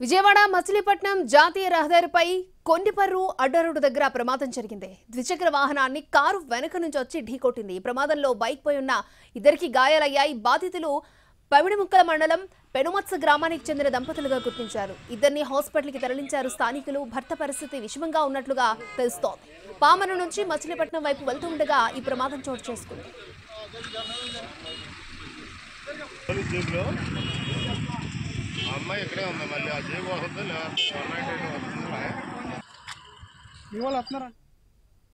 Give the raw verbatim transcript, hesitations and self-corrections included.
విజయవాడ మచిలీపట్నం జాతీయ రహదారిపై కొండిపర్రు అడ్డరోడ్డు దగ్గర ప్రమాదం జరిగింది. ద్విచక్ర వాహనాన్ని కారు వెనుక నుంచి వచ్చి ఢీకొట్టింది. ఈ ప్రమాదంలో బైక్ పై ఉన్న ఇద్దరికి గాయాలయ్యాయి. బాధితులు పమిడిముక్కల మండలం పెనుమత్స గ్రామానికి చెందిన దంపతులుగా గుర్తించారు. ఇద్దరిని హాస్పిటల్కి తరలించారు స్థానికులు. భర్త పరిస్థితి విషమంగా ఉన్నట్లుగా తెలుస్తోంది. పామరు నుంచి మచిలీపట్నం వైపు వెళ్తుండగా ఈ ప్రమాదం చోటు చేసుకుంది. అమ్మాయి ఇక్కడే ఉంది. మళ్ళీ ఆ జేబు వస్తుంది, వన్ నైన్ ఎయిట్ వస్తుంది. ఇవాళ వస్తున్నారా?